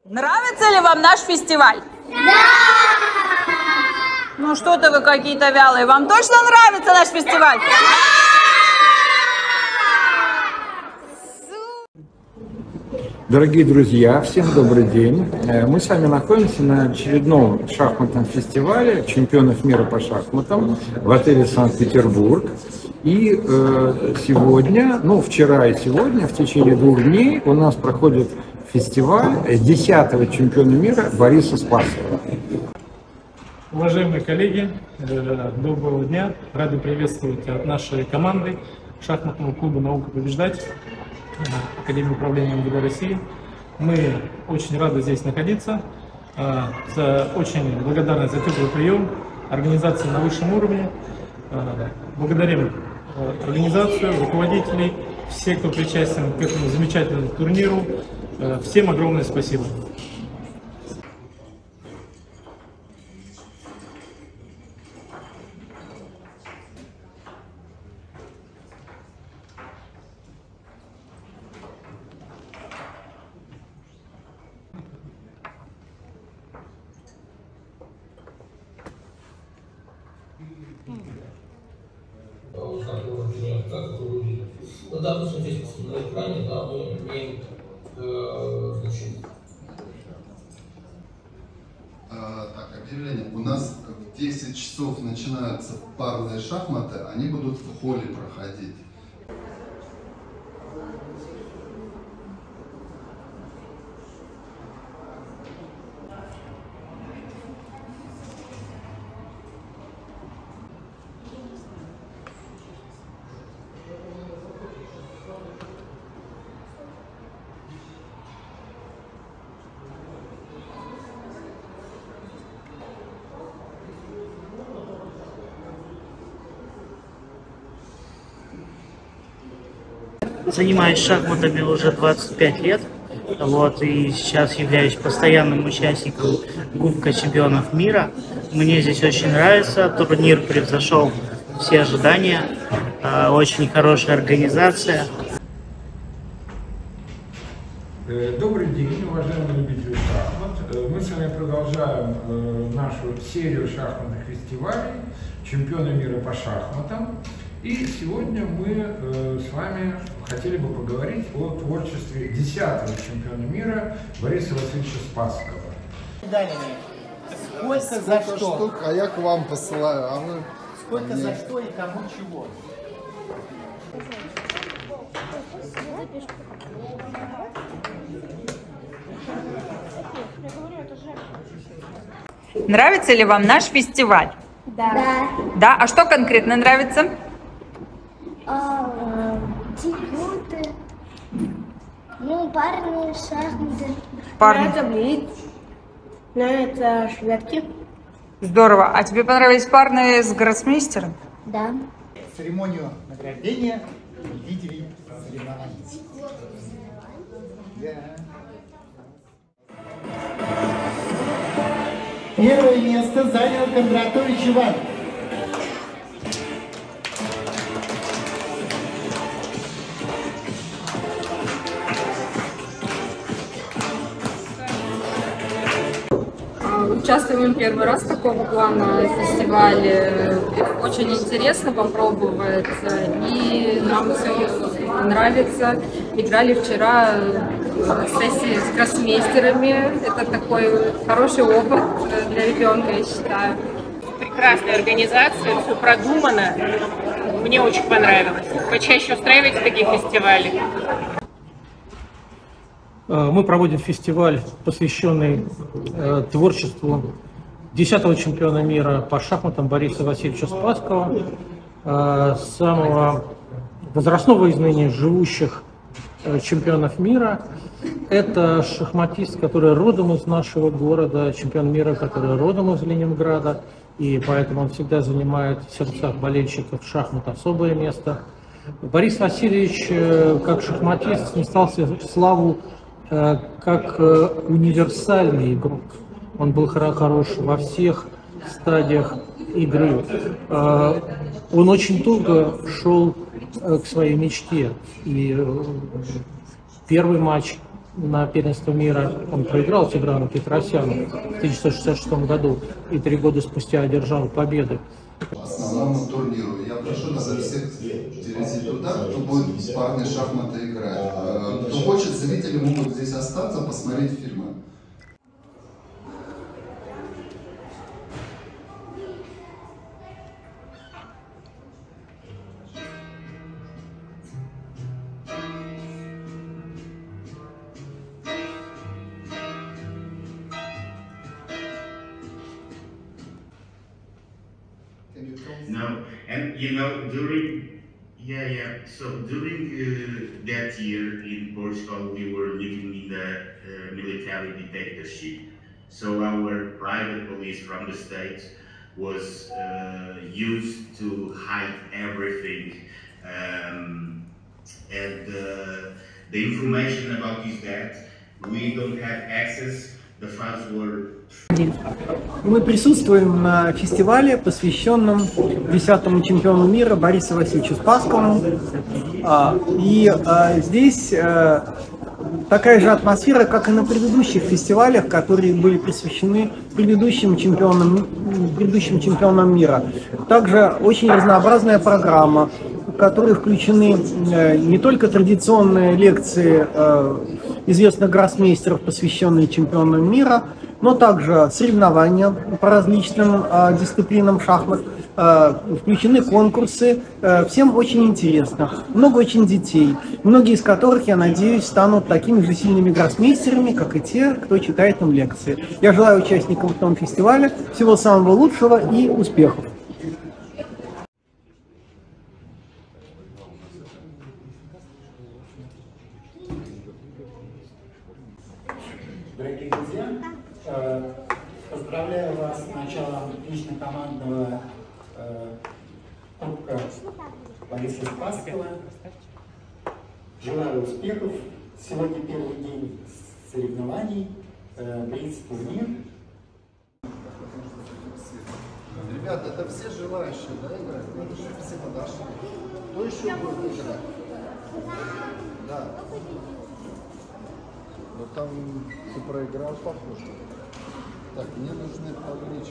Нравится ли вам наш фестиваль? Да! Ну что-то вы какие-то вялые. Вам точно нравится наш фестиваль? Дорогие друзья, всем добрый день. Мы с вами находимся на очередном шахматном фестивале чемпионов мира по шахматам в отеле Санкт-Петербург. И сегодня, вчера и сегодня, в течение 2 дней у нас проходит фестиваль 10-го чемпиона мира Бориса Спасского. Уважаемые коллеги, доброго дня! Рады приветствовать от нашей команды шахматного клуба «Наука побеждать» Академии управления МВД России. Мы очень рады здесь находиться. Очень благодарны за теплый прием, организация на высшем уровне. Благодарим организацию, руководителей, все, кто причастен к этому замечательному турниру. Всем огромное спасибо. Ну да, допустим, здесь на экране, да, мы имеем значение. Так, объявление. У нас в 10 часов начинаются парные шахматы, они будут в холле проходить. Занимаюсь шахматами уже 25 лет, и сейчас являюсь постоянным участником Кубка чемпионов мира. Мне здесь очень нравится, турнир превзошел все ожидания, очень хорошая организация. Добрый день, уважаемые любители шахмат. Мы с вами продолжаем нашу серию шахматных фестивалей «Чемпионы мира по шахматам». И сегодня мы с вами хотели бы поговорить о творчестве 10-го чемпиона мира Бориса Васильевича Спасского. Сколько за что? Штук, а я к вам посылаю, а вы... Сколько за что и кому чего? Нравится ли вам наш фестиваль? Да. Да? А что конкретно нравится? Дебюты, парные шахматы. Парные. Блиц. Нравятся шведки. Здорово. А тебе понравились парные с гроссмейстером? Да. Церемонию награждения победителей соревнований. Первое место занял Кондратович Иван. Участвуем первый раз такого плана фестивале. Очень интересно попробовать. И нам все нравится. Играли вчера сессии с гроссмейстерами. Это такой хороший опыт для ребенка, я считаю. Прекрасная организация, все продумано. Мне очень понравилось. Почаще устраивайте такие фестивали. Мы проводим фестиваль, посвященный творчеству 10-го чемпиона мира по шахматам Бориса Васильевича Спасского, самого возрастного из ныне живущих чемпионов мира. Это шахматист, который родом из нашего города, чемпион мира, который родом из Ленинграда, и поэтому он всегда занимает в сердцах болельщиков шахмат особое место. Борис Васильевич, как шахматист, снискал славу как универсальный игрок. Он был хорош во всех стадиях игры. Он очень долго шел к своей мечте. И первый матч на первенство мира. Он проиграл Тиграну Петросяну в 1966 году и 3 года спустя одержал победы. Основному турниру. Я прошу нас всех перейти туда, кто будет парные шахматы играть. Кто хочет, зрители могут здесь остаться, посмотреть фильмы. No, and you know, during that year in Portugal, we were living in the military dictatorship. So our private police from the States was used to hide everything, and the information about his death, we don't have access. The files were. Мы присутствуем на фестивале, посвященном 10-му чемпиону мира Борису Васильевичу Спасскому. И здесь такая же атмосфера, как и на предыдущих фестивалях, которые были посвящены предыдущим чемпионам мира. Также очень разнообразная программа, в которой включены не только традиционные лекции известных гроссмейстеров, посвященные чемпионам мира, но также соревнования по различным дисциплинам шахмат, включены конкурсы. Всем очень интересно. Много очень детей, многие из которых, я надеюсь, станут такими же сильными гроссмейстерами, как и те, кто читает им лекции. Я желаю участникам этого фестиваля всего самого лучшего и успехов. Дорогие друзья, поздравляю вас с началом лично-командного кубка Бориса Спасского. Желаю успехов. Сегодня первый день соревнований, блиц-турнир. Ребята, это все желающие, да, играть? Это же все подошли. Кто еще будет играть? Да. Но там ты проиграл, похоже. Так, мне нужны таблички.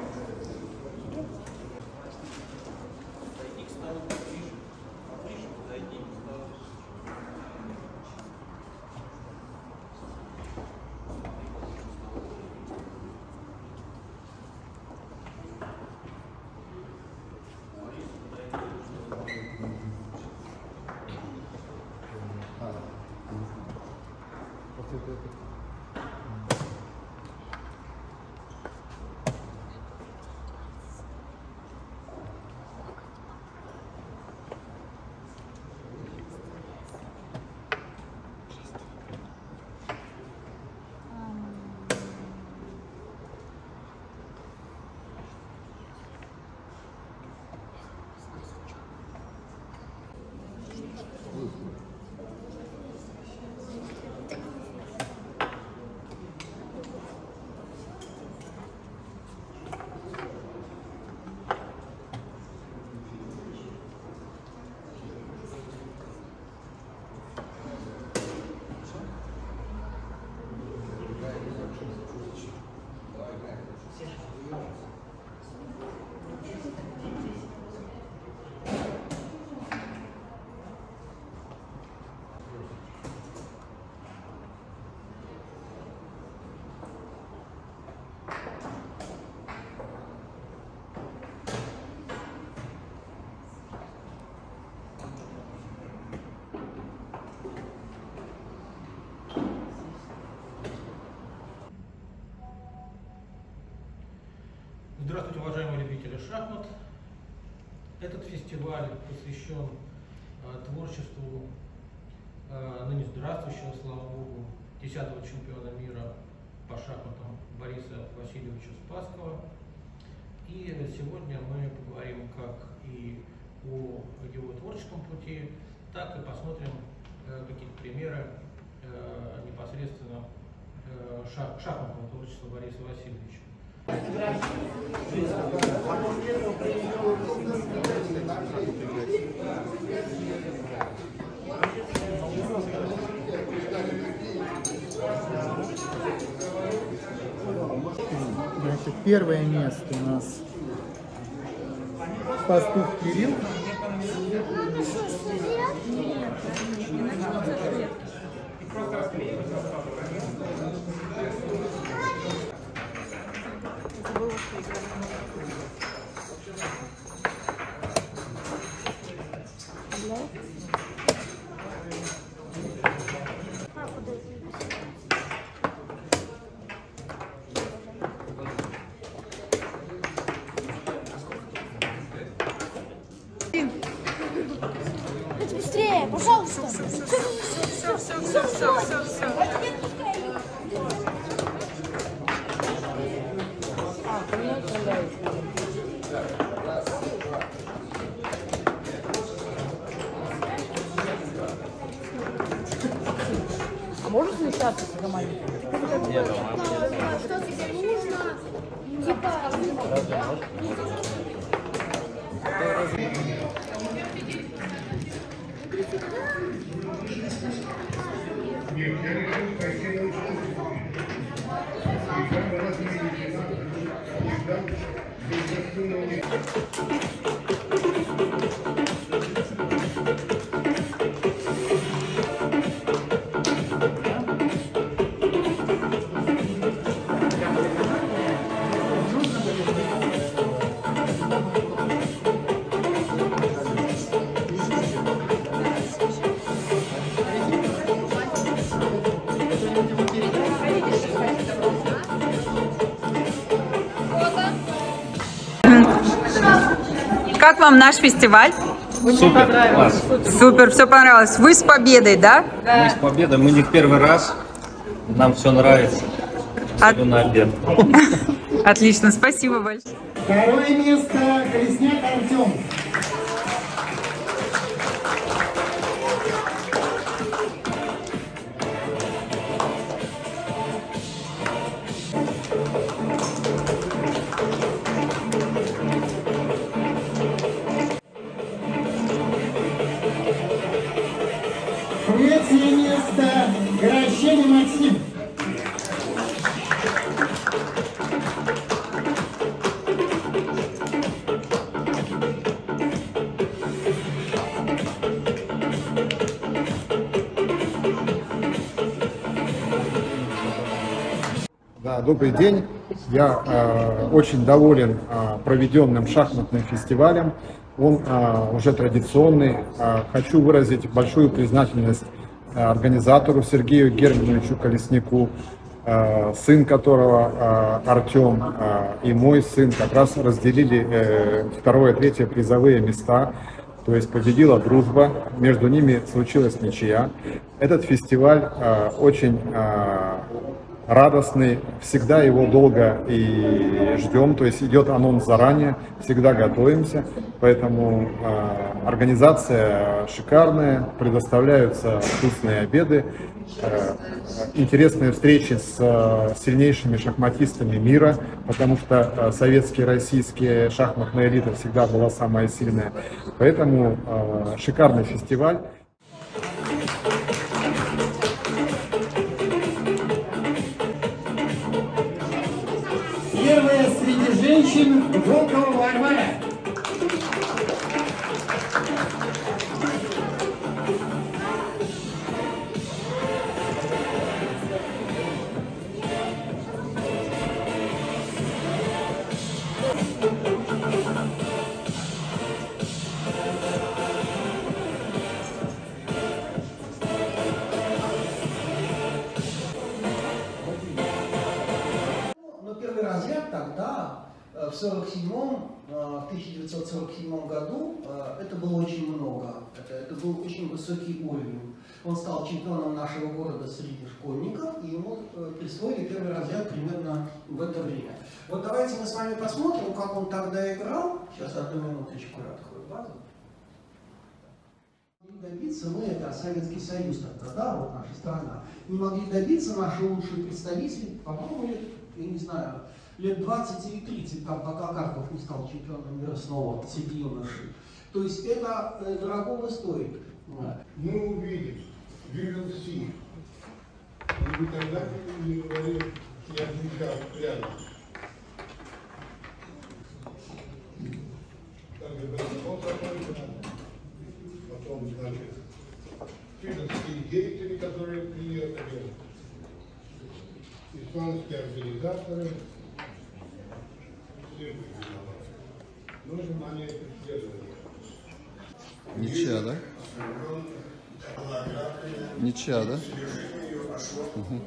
Здравствуйте, уважаемые любители шахмат. Этот фестиваль посвящен творчеству ныне здравствующего, слава богу, 10-го чемпиона мира по шахматам Бориса Васильевича Спасского. И сегодня мы поговорим как и о его творческом пути, так и посмотрим какие-то примеры непосредственно шахматного творчества Бориса Васильевича. Первое место у нас Пастух Кирилл. Быстрее, пожалуйста. Все. А можешь смещаться с командой? Нет, что тебе нужно? Типа... Как вам наш фестиваль? Супер, класс. Супер, все понравилось. Вы с победой, да? Мы с победой, мы не в первый раз, нам все нравится. Особенно обед. Отлично, спасибо большое. Второе место Колесняк Артем. Третье место Горощенин Максим. Да, добрый день. Я очень доволен проведенным шахматным фестивалем. Он уже традиционный. Хочу выразить большую признательность организатору Сергею Германовичу Колесняку, сын которого Артем и мой сын как раз разделили второе и третье призовые места. То есть победила дружба, между ними случилась ничья. Этот фестиваль очень радостный, всегда его долго и ждем, то есть идет анонс заранее, всегда готовимся, поэтому организация шикарная, предоставляются вкусные обеды, интересные встречи с сильнейшими шахматистами мира, потому что советские, российские шахматная элита всегда была самая сильная, поэтому шикарный фестиваль. Первая среди женщин Волкова Варвара. Первый разряд тогда, в 1947 году, это было очень много, это был очень высокий уровень. Он стал чемпионом нашего города среди школьников, и ему присвоили первый разряд примерно в это время. Вот давайте мы с вами посмотрим, как он тогда играл. Сейчас, одну минуточку, я открою базу. Добиться мы, это Советский Союз тогда, да, вот наша страна, не могли добиться наши лучшие представители, по-моему, я не знаю, лет 20 или 30, пока Карпов не стал чемпионом мира снова среди юношей. То есть это дорогого стоит. Мы увидим, we will see. И тогда не говорим, я отвечал рядом. Потом, значит, финские деятели, которые приехали, исламские организаторы, все виноваты. Нужно нанять исследование. Ничья, да? Ничья, да? Угу.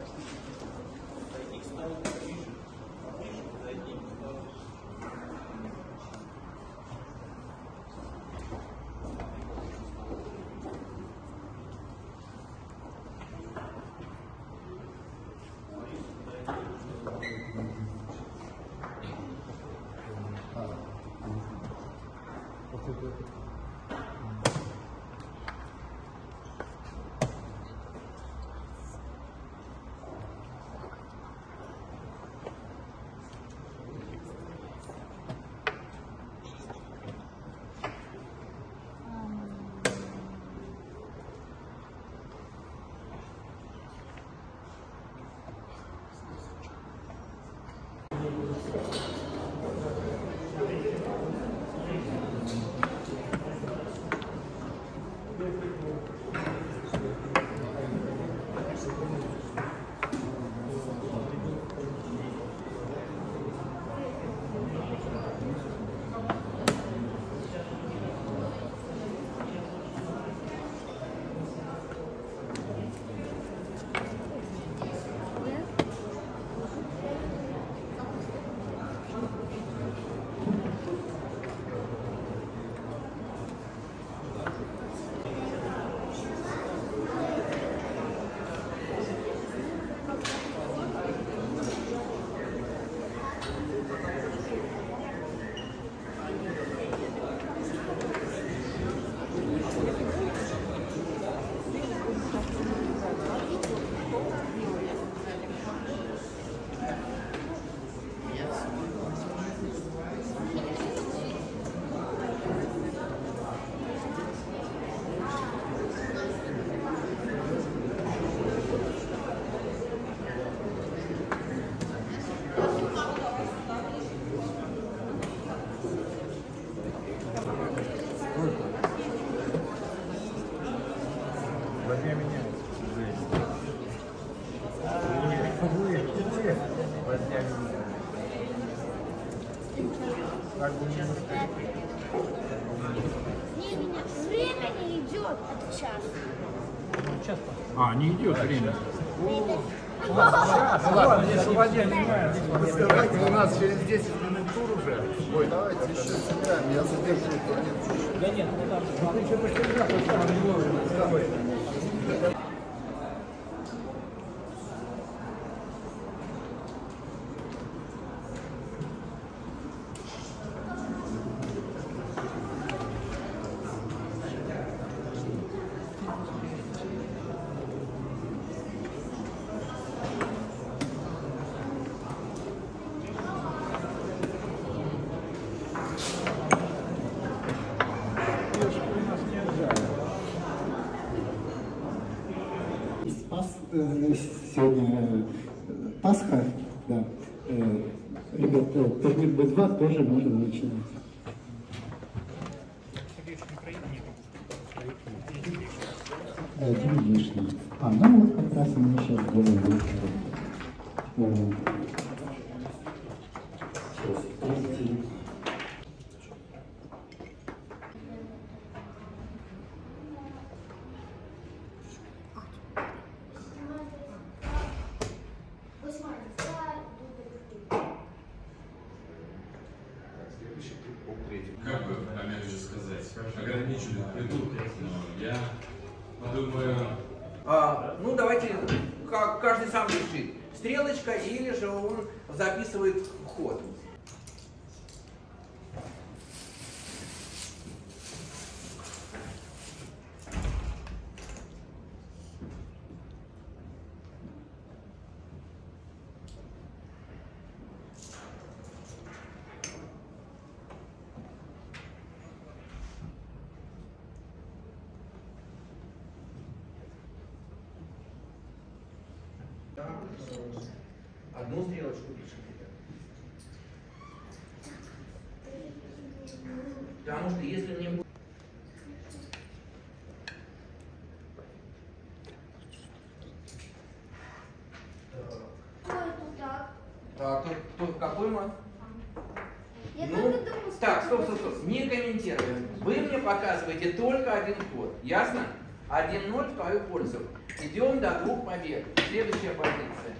Время не идет, это час. А, не идет время. Ладно, не освободя, не у нас через 10 минут тур уже. Ой, давайте еще собираем, я задержу. Да нет, ну там ты что-то всегда Сегодня Пасха, да. Ребят, турнир Б2 тоже можно начинать. Девичный. Ну вот как раз мы сейчас будем Как бы, опять же сказать, ограниченных придут, но я подумаю... Ну, давайте, каждый сам решит. Стрелочка или же он записывает ход. Одну стрелочку пишем. Потому что если мне будет... Какой мат? Так, стоп. Не комментируем. Вы мне показываете только один ход. Ясно? 1-0 в твою пользу. Идем до 2 побед. Следующая позиция.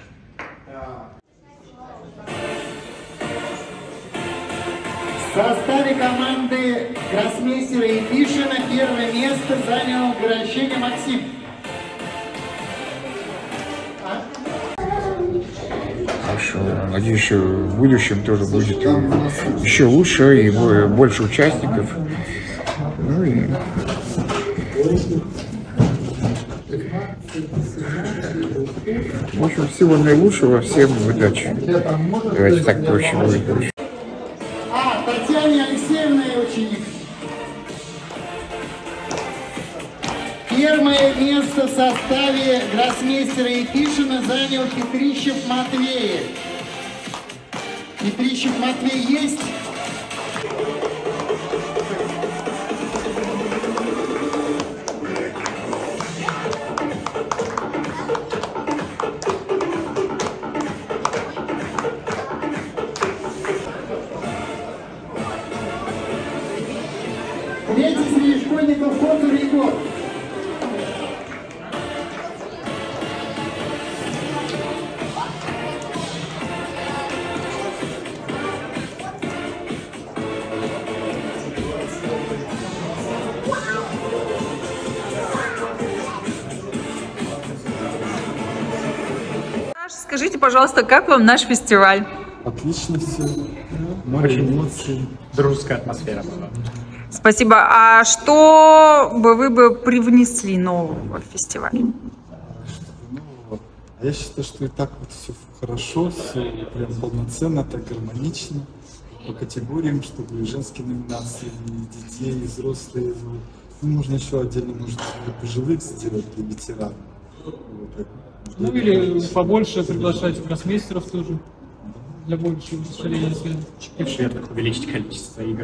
В составе команды гроссмейстера Епишина первое место занял Горощеня Максим. Хорошо. Надеюсь, что в будущем тоже будет еще лучше и больше участников. Ну и... В общем, всего наилучшего, всем удачи. Давайте так проще будет. Татьяне Алексеевне ученик. Первое место в составе гроссмейстера Епишина занял Петрищев Матвей. Петрищев Матвей есть? Третий среди школьников Котов Егор. Скажите, пожалуйста, как вам наш фестиваль? Отлично все. Море эмоций. Дружеская атмосфера была. Спасибо. А что бы вы привнесли нового в фестиваль? Я считаю, что и так вот все хорошо, все прям полноценно, так гармонично. По категориям, чтобы и женские номинации, и детей, и взрослые. Ну, можно еще отдельно, может, для пожилых сделать, для ветеранов. Вот. Ну или побольше приглашать гроссмейстеров тоже, для большего расширения связи. И в шведах увеличить количество игр.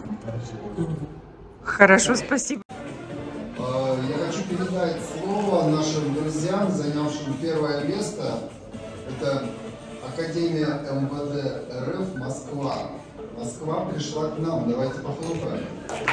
Хорошо, спасибо. Я хочу передать слово нашим друзьям, занявшим первое место. Это Академия МВД РФ Москва. Москва пришла к нам. Давайте похлопаем.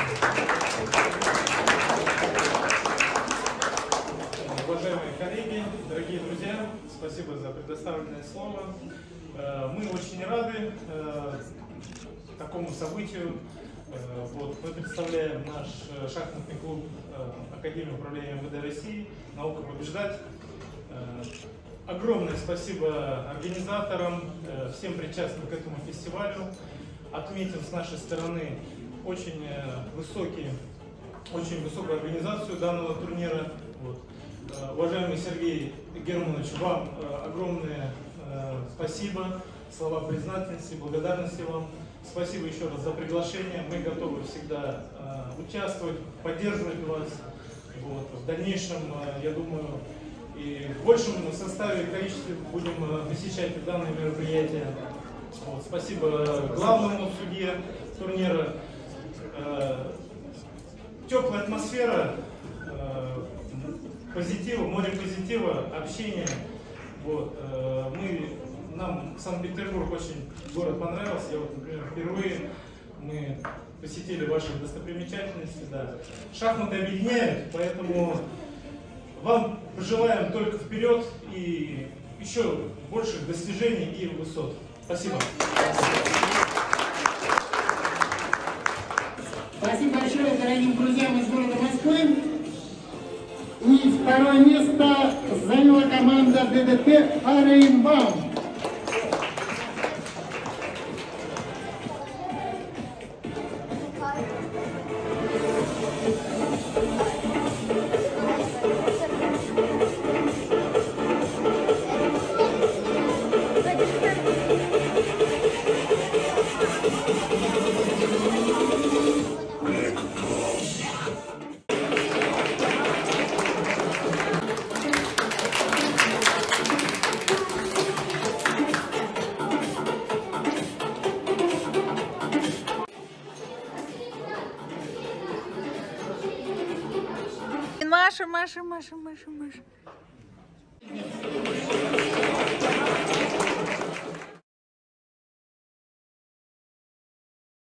Уважаемые коллеги, дорогие друзья, спасибо за предоставленное слово. Мы очень рады такому событию. Вот, мы представляем наш шахматный клуб Академии управления МВД России «Наука побеждать». Огромное спасибо организаторам, всем причастным к этому фестивалю. Отметим с нашей стороны очень высокую организацию данного турнира. Вот. Уважаемый Сергей Германович, вам огромное спасибо, слова признательности, благодарности вам. Спасибо еще раз за приглашение. Мы готовы всегда участвовать, поддерживать вас. Вот. В дальнейшем, я думаю, и в большем составе и количестве будем посещать данные мероприятия. Вот. Спасибо главному судье турнира. Теплая атмосфера, позитива, море позитива, общения. Вот. Нам Санкт-Петербург очень город понравился. Я вот, например, впервые мы посетили ваши достопримечательности. Да. Шахматы объединяют, поэтому вам пожелаем только вперед и еще больших достижений и высот. Спасибо. Спасибо большое дорогим друзьям из города Москвы. И второе место заняла команда ДДТ Арейнбаум. Маша, Маша, Маша, Маша, Маша.